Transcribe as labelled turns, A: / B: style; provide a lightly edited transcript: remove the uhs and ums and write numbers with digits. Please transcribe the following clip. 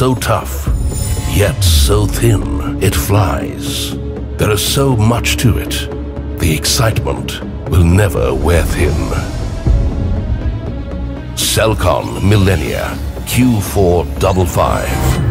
A: so tough, yet so thin it flies. There is so much to it, the excitement will never wear thin. Celkon Millennia Q455.